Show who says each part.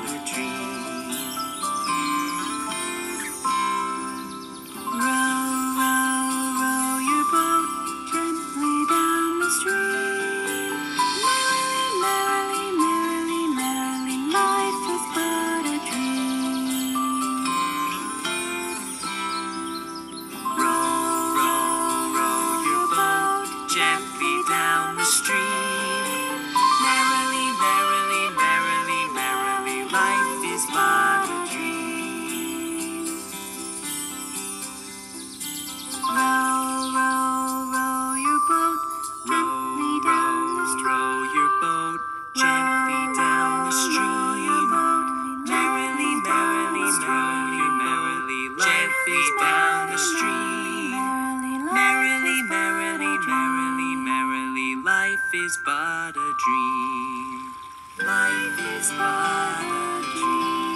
Speaker 1: but a dream.
Speaker 2: Row, row, row your boat gently down the stream. Merrily, merrily, merrily, merrily, life is but a dream.
Speaker 1: Row, row, row your boat gently down the stream. Merrily, merrily, merrily, merrily, life is but a dream.
Speaker 2: Row, row, row your boat gently down the stream.
Speaker 1: Row your boat gently down the stream. Merrily, merrily, merrily, merrily, life is down the stream. Merrily, merrily, merrily, merrily, life is but a dream. Life is but a dream.